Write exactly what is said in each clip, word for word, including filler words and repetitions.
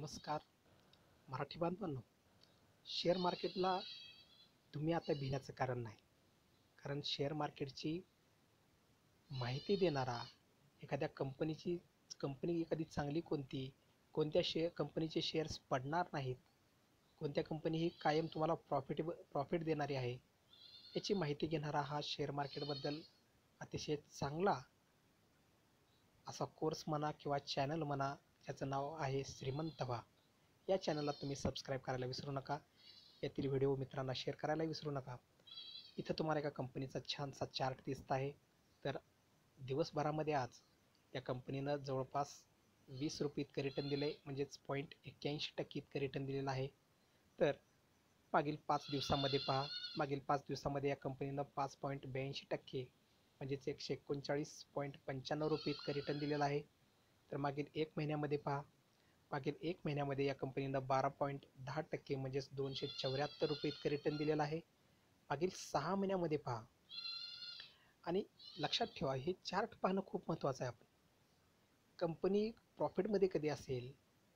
नमस्कार मराठी बांधवांनो. शेअर मार्केटला तुम्ही आता भिण्याचं कारण नाही. कारण शेअर मार्केटची माहिती देणारा एखाद्या कंपनीची कंपनी एखादी चांगली कोणती, कोणत्या शेअर कंपनीचे शेअर्स पडणार नाहीत, कोणत्या कंपनी ही कायम तुम्हाला प्रॉफिटेबल प्रॉफिट देणारी आहे, याची माहिती घेणारा हा शेअर मार्केटबद्दल अतिशय चांगला असा कोर्स म्हणा किंवा चॅनल म्हणा. त्याचं नाव आहे श्रीमंत व्हा. या चॅनलला तुम्ही सबस्क्राईब करायला विसरू नका. यातील व्हिडिओ मित्रांना शेअर करायला विसरू नका. इथं तुम्हाला एका कंपनीचा छानसा चार्ट दिसत आहे. तर दिवसभरामध्ये आज या कंपनीनं जवळपास वीस रुपये इतकं रिटर्न दिलं आहे, म्हणजेच पॉईंट एक्क्याऐंशी टक्के इतकं रिटर्न दिलेलं आहे. तर मागील पाच दिवसामध्ये पहा, मागील पाच दिवसामध्ये या कंपनीनं पाच पॉईंट ब्याऐंशी टक्के म्हणजेच एकशे एकोणचाळीस पॉईंट पंच्याण्णव रुपये इतकं रिटर्न दिलेलं आहे. तर मागील एक महिन्यामध्ये पहा, मागील एक महिन्यामध्ये या कंपनीनं बारा पॉईंट दहा टक्के म्हणजेच दोनशे चौऱ्याहत्तर रुपये इतकं रिटर्न दिलेलं आहे. मागील सहा महिन्यामध्ये पहा, आणि लक्षात ठेवा हे चार्ट पाहणं खूप महत्त्वाचं आहे. आपण कंपनी प्रॉफिटमध्ये कधी असेल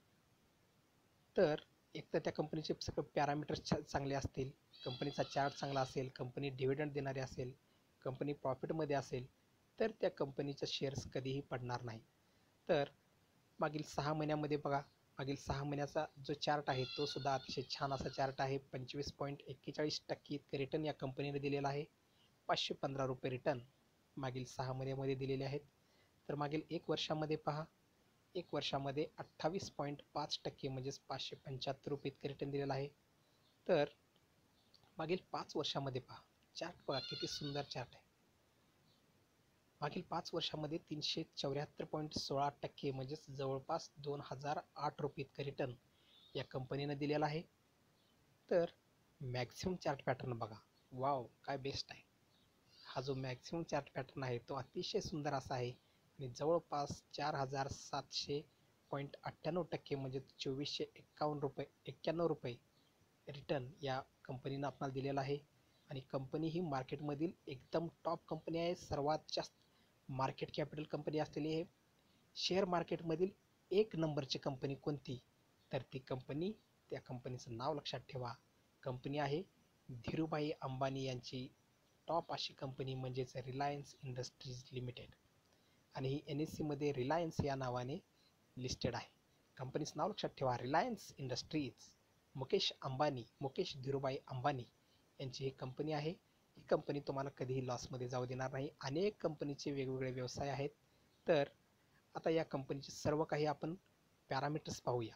तर एक तर त्या कंपनीचे सगळे पॅरामीटर्स चांगले असतील, कंपनीचा चार्ट चांगला असेल, कंपनी डिव्हिडंड देणारी असेल, कंपनी प्रॉफिटमध्ये असेल, तर त्या कंपनीचे शेअर्स कधीही पडणार नाही. तर मागील सहा महिन्यामध्ये बघा, मागील सहा महिन्याचा जो चार्ट आहे तो सुद्धा अतिशय छान असा चार्ट आहे. पंचवीस पॉईंट एक्केचाळीस टक्के इतकं रिटर्न या कंपनीने दिलेलं आहे. पाचशे पंधरा रुपये रिटर्न मागील सहा महिन्यामध्ये दिलेले आहेत. तर मागील एक वर्षामध्ये पहा, एक वर्षामध्ये अठ्ठावीस पॉईंट पाच टक्के म्हणजेच पाचशे पंच्याहत्तर रुपये इतकं रिटर्न दिलेलं आहे. तर मागील पाच वर्षामध्ये पहा, चार्ट बघा किती सुंदर चार्ट आहे. मागील पाच वर्षामध्ये तीनशे चौऱ्याहत्तर पॉईंट सोळा टक्के म्हणजेच जवळपास दोन हजार आठ रुपये इतकं रिटर्न या कंपनीनं दिलेलं आहे. तर मॅक्झिमम चार्ट पॅटर्न बघा, वाव काय बेस्ट आहे. हा जो मॅक्झिमम चार्ट पॅटर्न आहे तो अतिशय सुंदर असा आहे आणि जवळपास चार हजार सातशे पॉईंट अठ्ठ्याण्णव टक्के म्हणजे चोवीसशे एक्कावन्न रुपये एक्क्याण्णव रुपये रिटर्न या कंपनीनं आपल्याला दिलेला आहे. आणि कंपनी ही मार्केटमधील एकदम टॉप कंपनी आहे. सर्वात जास्त मार्केट कॅपिटल कंपनी असलेली आहे. शेअर मार्केटमधील एक नंबरची कंपनी कोणती, तर ती कंपनी, त्या कंपनीचं नाव लक्षात ठेवा, कंपनी आहे धीरूभाई अंबानी यांची टॉप अशी कंपनी म्हणजेच रिलायन्स इंडस्ट्रीज लिमिटेड. आणि ही एन एस सीमध्ये रिलायन्स या नावाने लिस्टेड आहे. कंपनीचं नाव लक्षात ठेवा, रिलायन्स इंडस्ट्रीज. मुकेश अंबानी, मुकेश धीरूभाई अंबानी यांची ही कंपनी आहे. ही कंपनी तुम्हाला कधीही लॉसमध्ये जाऊ देणार नाही. अनेक कंपनीचे वेगवेगळे व्यवसाय आहेत. तर आता या कंपनीचे सर्व काही आपण पॅरामीटर्स पाहूया.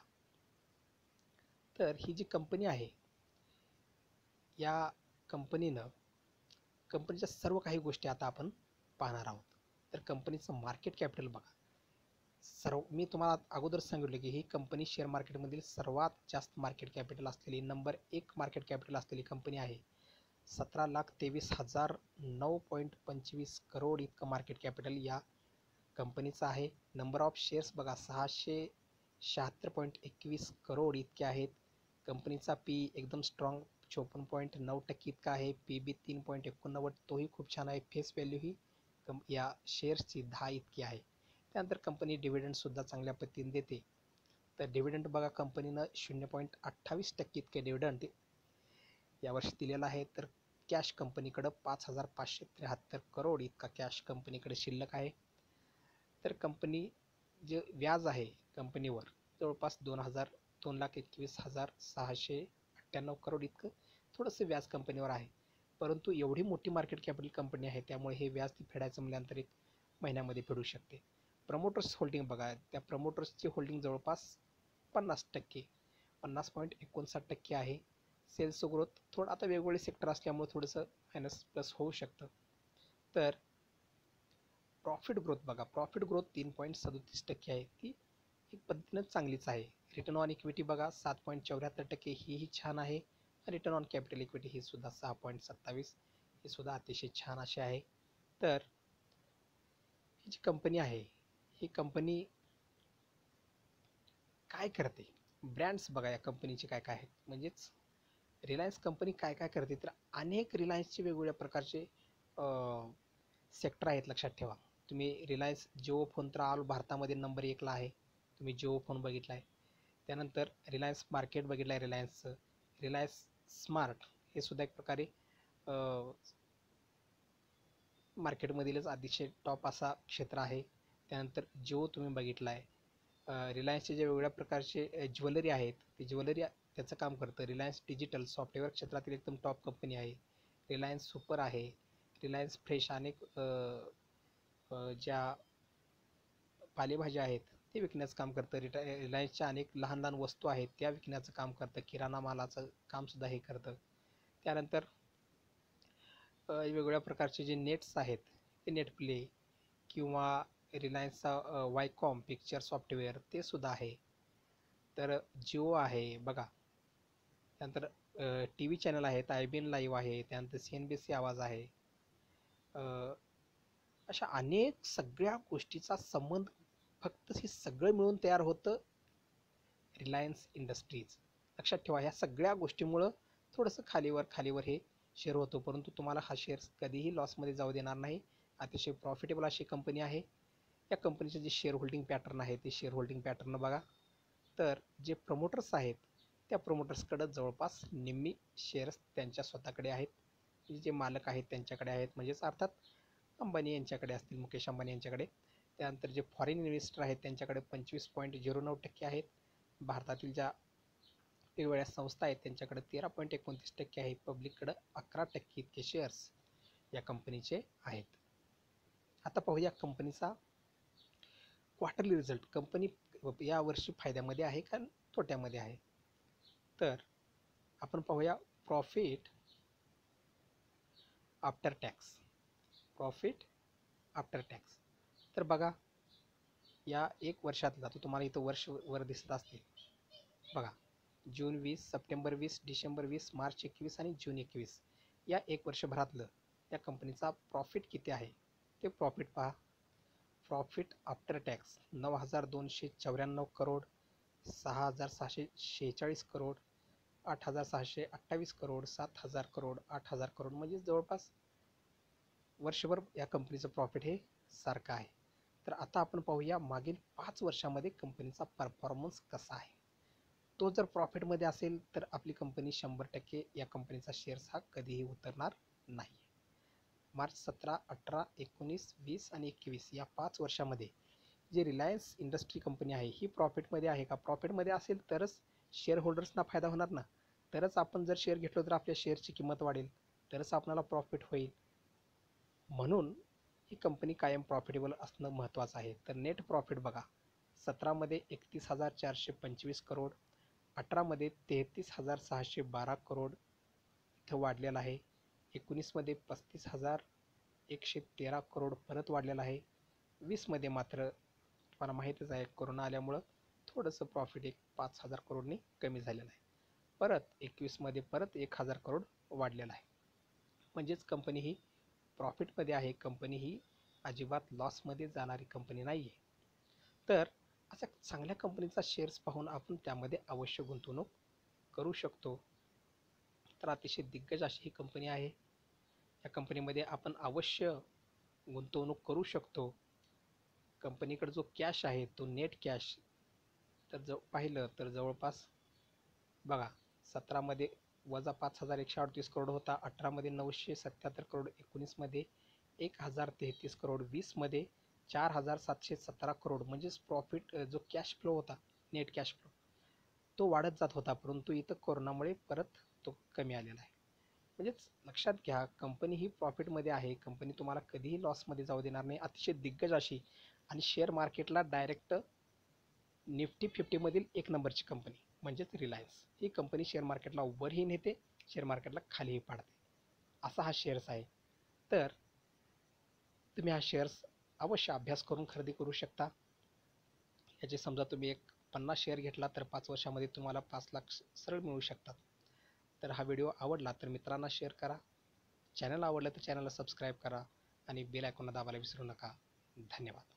तर ही जी कंपनी आहे, या कंपनीनं कंपनीच्या सर्व काही गोष्टी आता आपण पाहणार आहोत. तर कंपनीचं मार्केट कॅपिटल बघा, सर्व मी तुम्हाला अगोदर सांगितलं की ही कंपनी शेअर मार्केटमधील सर्वात जास्त मार्केट कॅपिटल असलेली, नंबर एक मार्केट कॅपिटल असलेली कंपनी आहे. सतरा लाख तेवीस हजार नऊ पॉईंट पंचवीस करोड इतकं मार्केट कॅपिटल या कंपनीचं आहे. नंबर ऑफ शेअर्स बघा, सहाशे शहात्तर पॉईंट एकवीस करोड इतके आहेत. कंपनीचा पी एकदम स्ट्रॉंग चोपन्न पॉईंट नऊ टक्के इतका आहे. पी बी तीन पॉईंट एकोणनव्वद, तोही खूप छान आहे. फेस व्हॅल्यू ही कं या शेअर्सची दहा इतकी आहे. त्यानंतर कंपनी डिव्हिडंडसुद्धा चांगल्या पद्धतीने देते. तर डिव्हिडंड बघा, कंपनीनं शून्य पॉईंट अठ्ठावीस टक्के इतके डिव्हिडंड यावर्षी दिलेला आहे. तर कॅश कंपनीकडं पाच हजार पाचशे त्र्याहत्तर करोड इतका कॅश कंपनीकडे शिल्लक आहे. तर कंपनी जे व्याज आहे कंपनीवर जवळपास दोन हजार दोन लाख एकवीस हजार सहाशे अठ्ठ्याण्णव करोड इतकं थोडंसं व्याज कंपनीवर आहे. परंतु एवढी मोठी मार्केट कॅपिटल कंपनी आहे, त्यामुळे हे व्याज ती फेडायचं म्हटल्यानंतर एक महिन्यामध्ये फेडू शकते. प्रमोटर्स होल्डिंग बघा, त्या प्रमोटर्सची होल्डिंग जवळपास पन्नास टक्के पन्नास पॉईंट एकोणसाठ टक्के आहे. सेल्स ग्रोथ थोडं आता वेगवेगळे सेक्टर असल्यामुळे थोडंसं मायनस प्लस होऊ शकतं. तर प्रॉफिट ग्रोथ बघा, प्रॉफिट ग्रोथ तीन पॉईंट सदोतीस टक्के आहे, ती एक पद्धतीनं चांगलीच आहे. रिटर्न ऑन इक्विटी बघा, सात पॉईंट चौऱ्याहत्तर टक्के हीही छान आहे. रिटर्न ऑन कॅपिटल इक्विटी ही सुद्धा सहा पॉईंट सत्तावीस, ही सुद्धा अतिशय छान अशी आहे. तर ही जी कंपनी आहे, ही कंपनी काय करते, ब्रँड्स बघा या कंपनीचे काय काय आहेत. म्हणजेच रिलायन्स कंपनी काय काय करते, तर अनेक रिलायन्सचे वेगवेगळ्या प्रकारचे सेक्टर आहेत. लक्षात ठेवा, तुम्ही रिलायन्स जिओ फोन तर ऑल भारतामध्ये नंबर एकला आहे. तुम्ही जिओ फोन बघितला आहे. त्यानंतर रिलायन्स मार्केट बघितलं आहे रिलायन्सचं. रिलायन्स स्मार्ट हे सुद्धा एक प्रकारे मार्केटमधीलच अतिशय टॉप असा क्षेत्र आहे. त्यानंतर जिओ तुम्ही बघितला आहे. रिलायन्सचे जे वेगवेगळ्या प्रकारचे ज्वेलरी आहेत ती ज्वेलरी त्याचं काम करतं. रिलायन्स डिजिटल सॉफ्टवेअर क्षेत्रातील एकदम टॉप कंपनी आहे. रिलायन्स सुपर आहे. रिलायन्स फ्रेश अनेक ज्या पालेभाज्या आहेत ते विकण्याचं काम करतं. रिटा रिलायन्सच्या अनेक लहान लहान वस्तू आहेत त्या विकण्याचं काम करतं. किराणा मालाचं कामसुद्धा हे करतं. त्यानंतर वेगवेगळ्या प्रकारचे जे नेट्स आहेत ते नेटप्ले किंवा रिलायन्सचा वायकॉम पिक्चर सॉफ्टवेअर ते सुद्धा आहे. तर जिओ आहे बघा. त्यानंतर टी व्ही चॅनल आहेत. आय बी एन लाईव्ह आहे. त्यानंतर सी एन बी सी आवाज आहे. अशा अनेक सगळ्या गोष्टीचा संबंध फक्त हे सगळं मिळून तयार होतं रिलायन्स इंडस्ट्रीज. लक्षात ठेवा, ह्या सगळ्या गोष्टीमुळं थोडंसं खालीवर खालीवर हे शेअर होतो, परंतु तुम्हाला हा शेअर कधीही लॉसमध्ये जाऊ देणार नाही. अतिशय प्रॉफिटेबल अशी कंपनी आहे. या कंपनीचे जे शेअर होल्डिंग पॅटर्न आहे ते शेअर होल्डिंग पॅटर्न बघा. तर जे प्रमोटर्स आहेत त्या प्रमोटर्सकडं जवळपास निम्मी शेअर्स त्यांच्या स्वतःकडे आहेत. जे मालक आहेत त्यांच्याकडे आहेत, म्हणजेच अर्थात अंबानी यांच्याकडे असतील, मुकेश अंबानी यांच्याकडे. त्यानंतर जे फॉरेन इन्व्हेस्टर आहेत त्यांच्याकडे पंचवीस पॉईंट झिरो नऊ टक्के आहेत. भारतातील ज्या वेगवेगळ्या संस्था आहेत त्यांच्याकडे तेरा पॉईंट एकोणतीस टक्के आहेत. पब्लिककडं अकरा टक्के इतके शेअर्स या कंपनीचे आहेत. आता पाहूया कंपनीचा क्वार्टरली रिझल्ट. कंपनी यावर्षी फायद्यामध्ये आहे का तोट्यामध्ये आहे. तर आपण पाहूया profit after tax. Profit after tax तर बघा, या एक वर्षातला तर तुम्हाला इथं वर्ष वर दिसत असतील बघा. जून वीस, सप्टेंबर वीस, डिसेंबर वीस, मार्च एकवीस आणि जून एकवीस या एक वर्षभरातलं या कंपनीचा प्रॉफिट किती आहे ते प्रॉफिट पहा. प्रॉफिट आफ्टर टॅक्स नऊ हजार दोनशे चौऱ्याण्णव करोड, सहा हजार सहाशे शेहेचाळीस करोड, आठ हजार सहाशे अठ्ठावीस करोड, सात हजार करोड, आठ हजार करोड, म्हणजे जवळपास वर्षभर या कंपनीचं प्रॉफिट हे सारखं आहे. तर आता आपण पाहूया मागील पाच वर्षामध्ये कंपनीचा परफॉर्मन्स कसा आहे. तो जर प्रॉफिटमध्ये असेल तर आपली कंपनी शंभर टक्के या कंपनीचा शेअर्स हा कधीही उतरणार नाही. मार्च सतरा, अठरा, एकोणीस, वीस आणि एकवीस या पाच वर्षामध्ये जे रिलायन्स इंडस्ट्री कंपनी आहे ही प्रॉफिटमध्ये आहे का. प्रॉफिटमध्ये असेल तरच शेअर होल्डर्सना फायदा होणार ना. तरच आपण जर शेअर घेतलो तर आपल्या शेअरची किंमत वाढेल, तरच आपल्याला प्रॉफिट होईल. म्हणून ही कंपनी कायम प्रॉफिटेबल असणं महत्त्वाचं आहे. तर नेट प्रॉफिट बघा, सतरामध्ये एकतीस हजार चारशे पंचवीस करोड, अठरामध्ये तेहतीस हजार सहाशे बारा करोड इथं वाढलेला आहे. एकोणीसमध्ये पस्तीस हजार एकशे तेरा करोड परत वाढलेला आहे. वीसमध्ये मात्र तुम्हाला माहीतच आहे कोरोना आल्यामुळं थोडंसं प्रॉफिट एक पाच हजार करोडनी कमी झालेलं आहे. परत एकवीसमध्ये परत एक हजार करोड वाढलेला आहे. म्हणजेच कंपनी ही प्रॉफिटमध्ये आहे. कंपनी ही अजिबात लॉसमध्ये जाणारी कंपनी नाही आहे. तर अशा चांगल्या कंपनीचा शेअर्स पाहून आपण त्यामध्ये अवश्य गुंतवणूक करू शकतो. तर अतिशय दिग्गज अशी ही कंपनी आहे. या कंपनीमध्ये आपण अवश्य गुंतवणूक करू शकतो. कंपनीकडे जो कॅश आहे तो नेट कॅश तर जव पाहिलं तर जवळपास बघा, सतरामध्ये वजा पाच हजार एकशे अडतीस करोड होता, अठरामध्ये नऊशे सत्याहत्तर करोड, एकोणीसमध्ये एक हजार तेहतीस करोड, वीसमध्ये चार हजार सातशे सतरा करोड. म्हणजेच प्रॉफिट जो कॅश फ्लो होता, नेट कॅश फ्लो तो वाढत जात होता, परंतु इथं कोरोनामुळे परत तो कमी आलेला आहे. म्हणजेच लक्षात घ्या, कंपनी ही प्रॉफिटमध्ये आहे. कंपनी तुम्हाला कधीही लॉसमध्ये जाऊ देणार नाही. अतिशय दिग्गज अशी आणि शेअर मार्केटला डायरेक्ट निफ्टी फिफ्टीमधील एक नंबरची कंपनी म्हणजेच रिलायन्स ही कंपनी शेअर मार्केटला वरही नेते, शेअर मार्केटला खालीही पाडते, असा हा शेअर्स आहे. तर तुम्ही हा शेअर्स अवश्य अभ्यास करून खरेदी करू शकता. याचे समजा तुम्ही एक पन्नास शेअर घेतला तर पाच वर्षामध्ये तुम्हाला पाच लाख सरळ मिळू शकतात. तर हा व्हिडिओ आवडला तर मित्रांना शेअर करा. चॅनल आवडलं तर चॅनलला सबस्क्राईब करा आणि बेल आयकॉनला दाबायला विसरू नका. धन्यवाद.